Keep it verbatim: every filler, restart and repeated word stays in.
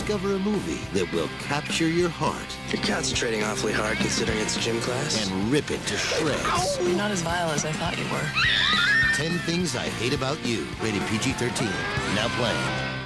discover a movie that will capture your heart. You're concentrating awfully hard considering it's a gym class. And rip it to shreds. You're not as vile as I thought you were. Ten Things I Hate About You. Rated P G thirteen. Now playing.